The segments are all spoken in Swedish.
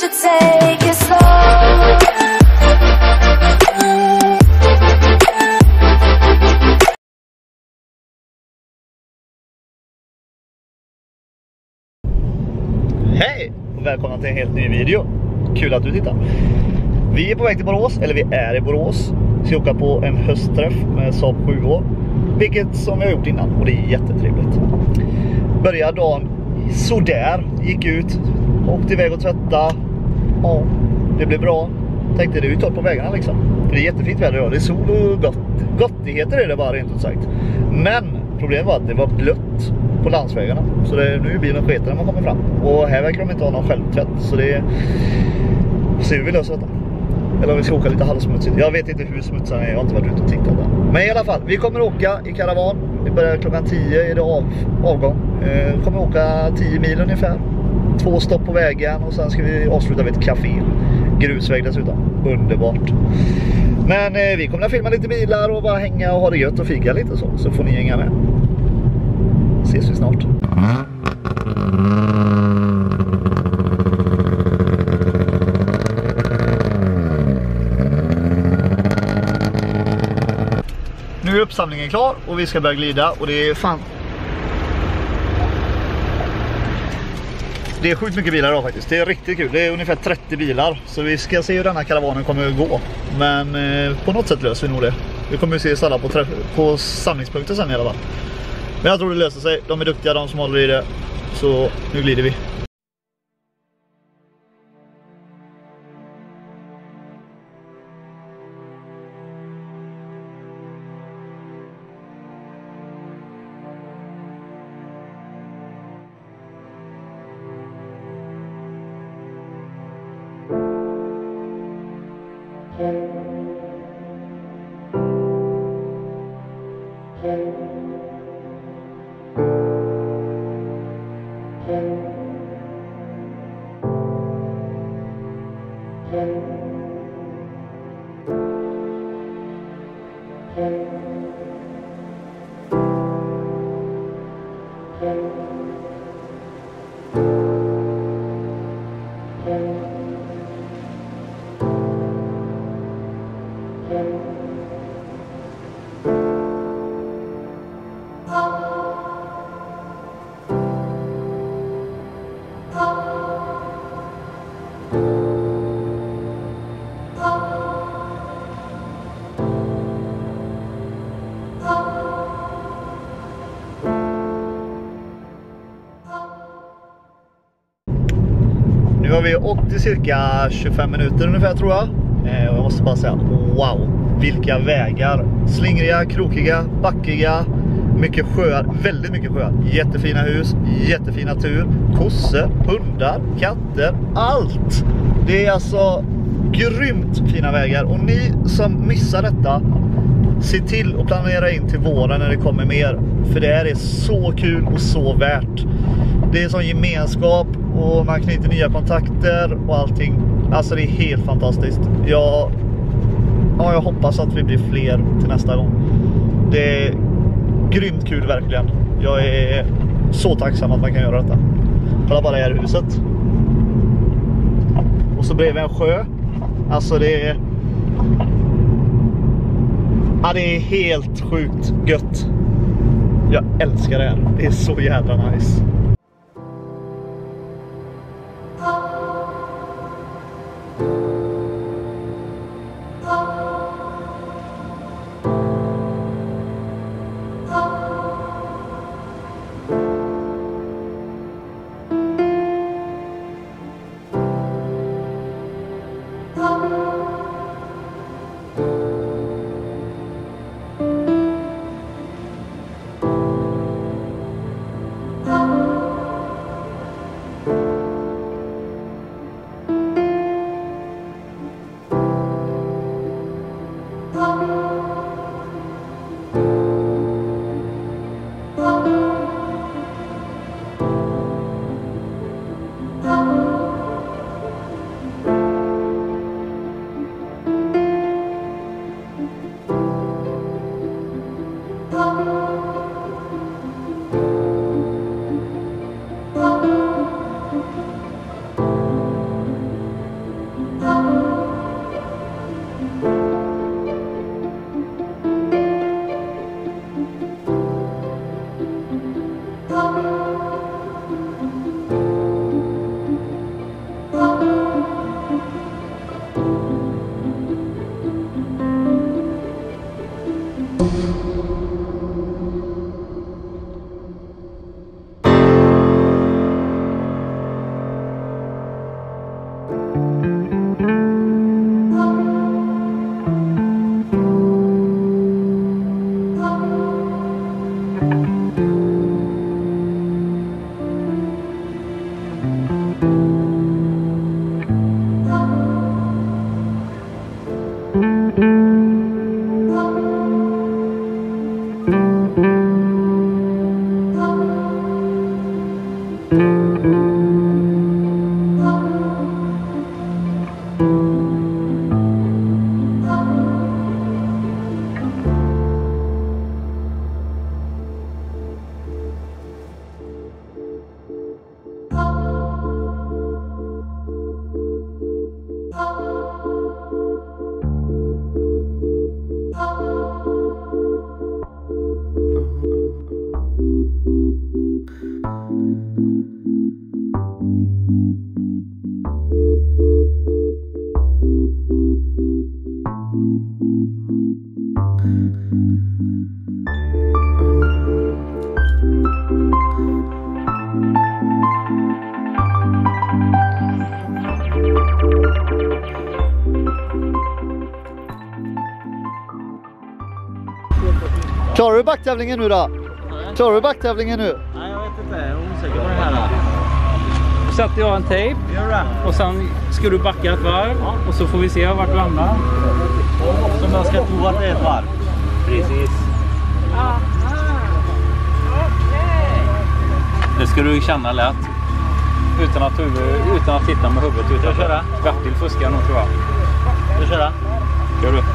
should take it slow. Hej och välkomna till en helt ny video. Kul att du tittar. Vi är på väg till Borås, eller vi är i Borås. Vi ska åka på en höstträff med Saab 7, vilket som vi har gjort innan, och det är jättetrevligt. Började dagen sådär, gick ut, åkte iväg och tvätta. Ja, det blev bra. Tänkte det är ju torrt på vägarna liksom. För det är jättefint väder idag, det är sol och gottigheter är det bara rent ut sagt. Men problemet var att det var blött på landsvägarna. Så det, nu är bilen sketen när man kommer fram. Och här verkar de inte ha någon självtvätt. Så det ser vi löser detta. Eller om vi ska åka lite halvsmutsigt. Jag vet inte hur smutsarna är, jag har inte varit ute och tittat där. Men i alla fall, vi kommer åka i karavan. Vi börjar klockan 10, är det avgång. Vi kommer åka 10 mil ungefär. 2 stopp på vägen och sen ska vi avsluta vid ett café. Grusväg dessutom, underbart. Men vi kommer att filma lite bilar och bara hänga och ha det gött och fika lite så får ni hänga med. Ses vi snart. Nu är uppsamlingen klar och vi ska börja glida och det är fan... Det är sjukt mycket bilar idag faktiskt. Det är riktigt kul. Det är ungefär 30 bilar. Så vi ska se hur denna karavanen kommer att gå. Men på något sätt löser vi nog det. Vi kommer att se alla på samlingspunkter sen i alla fall. Men jag tror det löser sig. De är duktiga, de som håller i det. Så nu glider vi. Nu har vi åkt i cirka 25 minuter ungefär tror jag. Och jag måste bara säga, wow, vilka vägar. Slingriga, krokiga, backiga, mycket sjöar, väldigt mycket sjöar. Jättefina hus, jättefin natur, kossor, hundar, katter, allt. Det är alltså grymt fina vägar. Och ni som missar detta, se till att planera in till våren när det kommer mer. För det här är så kul och så värt. Det är sån gemenskap och man knyter nya kontakter och allting. Alltså det är helt fantastiskt. Jag hoppas att vi blir fler till nästa gång. Det är grymt kul verkligen. Jag är så tacksam att man kan göra detta. Kolla bara det här huset. Och så bredvid en sjö. Alltså det är... Ja, det är helt sjukt gött. Jag älskar det här. Det är så jävla nice. Klarar du backtävlingen nu då? Klarar du backtävlingen nu? Nej, jag vet inte. Jag är osäker på det här. Då sätter jag en tejp. Och sen ska du backa ett varv. Och så får vi se vart du hamnar. Som jag ska tro att det är ett varv. Precis. Det ska du känna lätt. Utan att titta med huvudet. Utan att köra. Bertil fuskar nog, tror jag. Du köra? Gör du.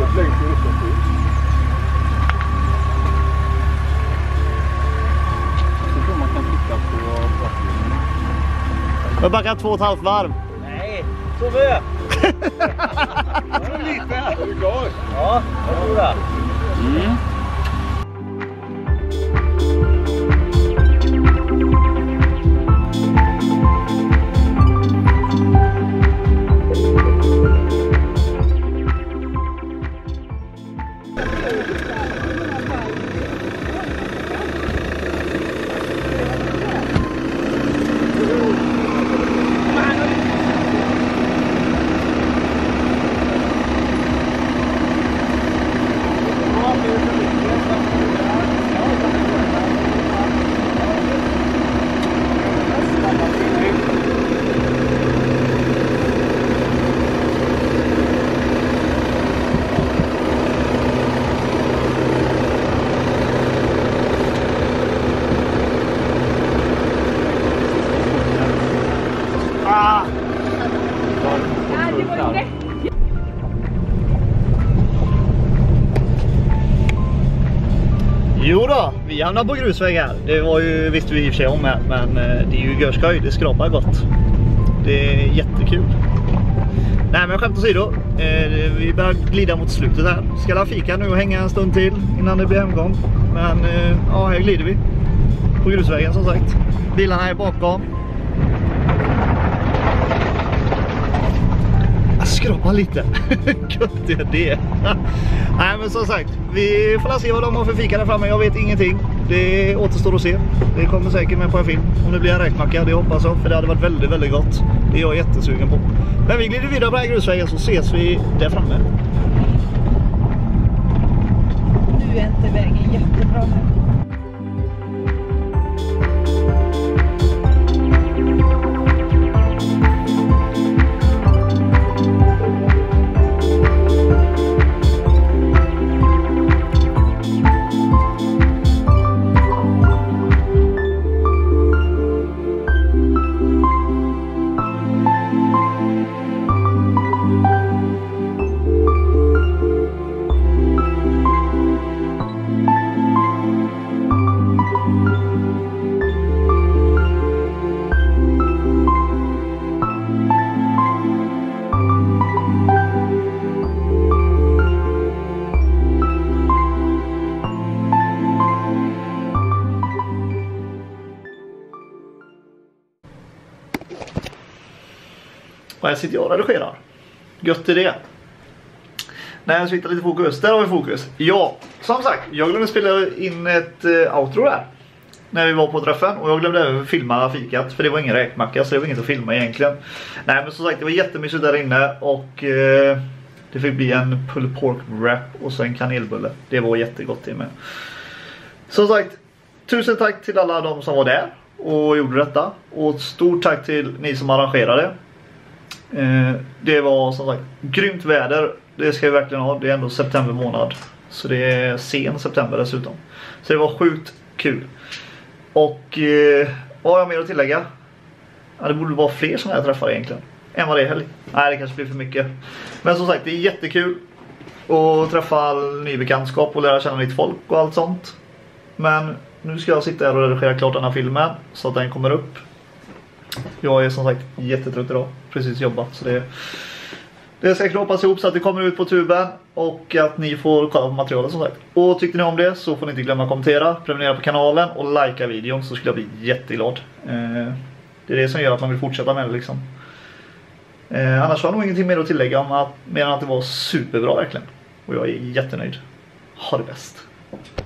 Jag backar 2,5 varv. Nej, så mycket. Lite. Är du klar? Ja, jag tror det. Jo då, vi hamnar på grusväg här. Det var ju, visste vi i och för sig om här, men det är ju görskoj, det skrapar gott. Det är jättekul. Nej, men skämt åsido, vi börjar glida mot slutet här. Ska la fika nu och hänga en stund till innan det blir hemgång. Men ja, här glider vi på grusvägen som sagt. Bilarna är bakom. Jag skrapar lite. Gött är det. Nej, men som sagt, vi får se vad de har för fika där framme. Jag vet ingenting. Det återstår att se. Det kommer säkert med på en film. Om det blir en räkmacka, det hoppas jag. För det hade varit väldigt, väldigt gott. Det är jag jättesugen på. Men vi glider vidare på den här grusvägen, så ses vi där framme. Nu är inte vägen jättebra här. Och här sitter jag och redigerar. Gött är det. Nej, så hittar lite fokus. Där har vi fokus. Ja, som sagt, jag glömde spela in ett outro där. När vi var på träffen. Och jag glömde även filma fikat. För det var ingen räkmacka, så det var inget att filma egentligen. Nej, men som sagt, det var jättemysigt där inne. Och det fick bli en pulled pork wrap och så en kanelbulle. Det var jättegott till mig. Som sagt, tusen tack till alla de som var där och gjorde detta. Och stort tack till ni som arrangerade. Det var som sagt grymt väder. Det ska vi verkligen ha. Det är ändå september månad. Så det är sen september dessutom. Så det var sjukt kul. Och vad har jag mer att tillägga? Ja, det borde vara fler som jag träffar egentligen än vad det är helg. Nej, det kanske blir för mycket. Men som sagt, det är jättekul att träffa ny bekantskap och lära känna nytt folk och allt sånt. Men nu ska jag sitta här och redigera klart den här filmen så att den kommer upp. Jag är som sagt jättetrött idag. Precis jobbat, så det ska knoppas ihop så att det kommer ut på tuben. Och att ni får kolla på materialet som sagt. Och tyckte ni om det så får ni inte glömma att kommentera, prenumerera på kanalen och likea videon, så skulle jag bli jätteglad. Det är det som gör att man vill fortsätta med det liksom. Annars har jag nog ingenting mer att tillägga om mer än att det var superbra verkligen. Och jag är jättenöjd. Ha det bäst.